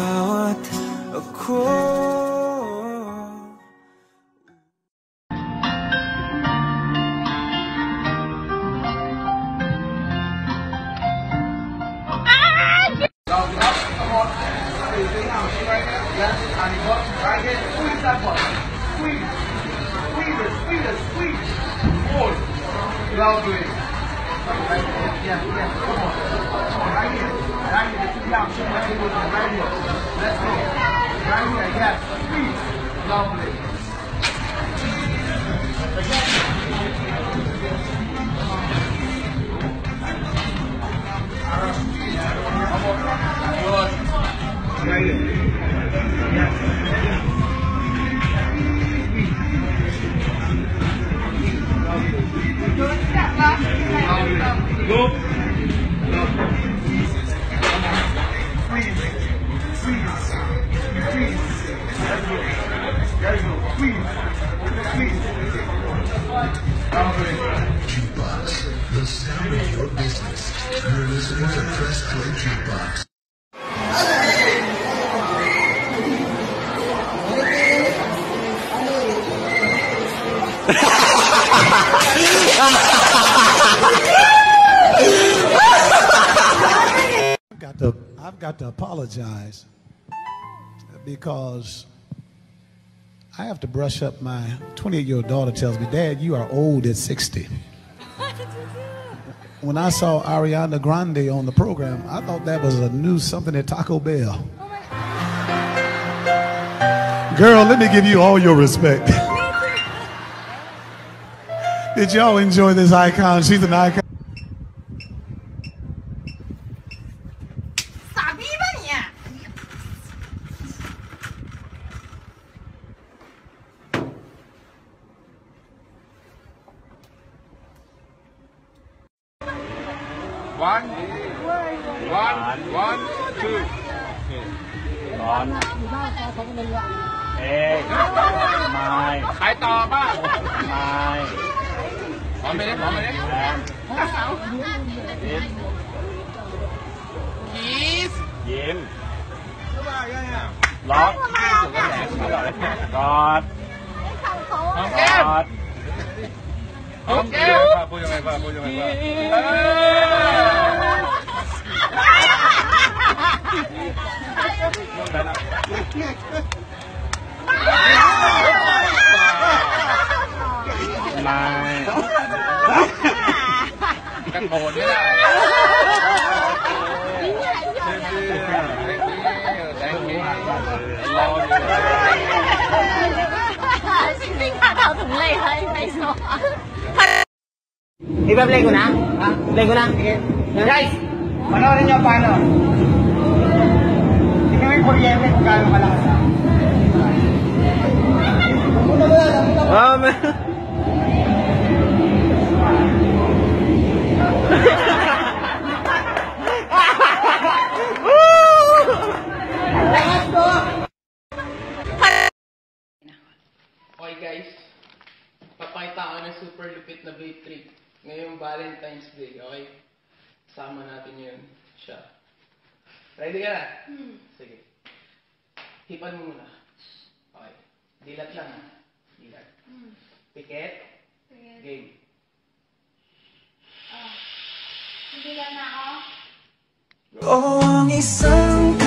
bawat ako. Lovely. Yeah, come on. Right here. Right here. Too young. Right here. Let's go. Right here. Yes. Squeeze. Lovely. Good. Right here. Yes. Go. Squeeze. Squeeze. Squeeze. There you go. There you go. Squeeze. Squeeze. Jukebox, the sound of your business. You're listening to Press Play Jukebox. I've got to apologize because I have to brush up. My 28-year-old daughter tells me, "Dad, you are old at 60." When I saw Ariana Grande on the program, I thought that was a new something at Taco Bell. Girl, let me give you all your respect. Did y'all enjoy this icon? She's an icon. One, two. Con. Ê. Mai. ใครต่อบ้าง Mai. พร้อมไหมเนี่ยพร้อมไหมเนี่ย Kiss. Kiss. ยิ้มบ๊ายบายยังไงล็อกกอดหอมแก้มกอดหอมแก้มพูดยังไงบ้างพูดยังไงบ้างไม่กระโดดไม่ได้ I-play ko na? Ha? Play ko na? Guys, panoorin niyo paano. Tingnan mo yung kuryente kung gano'ng malakas. Okay guys, papakita ko ng super lupit na bait trick ngayong Valentine's Day, okay? Sama natin yun siya. Ready ka na? Sige. Hipan mo muna. Okay. Dilat lang ha. Dilat. Pikit. Game. Oh, ang isang